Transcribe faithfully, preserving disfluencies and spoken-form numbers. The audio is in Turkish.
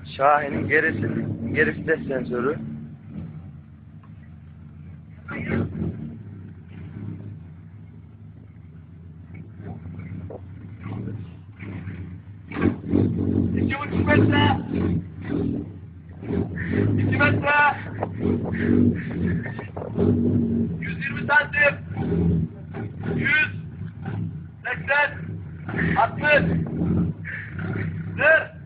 Şahin'in gerisi, geri vites sensörü. İki buçuk metre. İki metre. Yüz yirmi santim. Yüz. Seksen. Altmış. Kırk.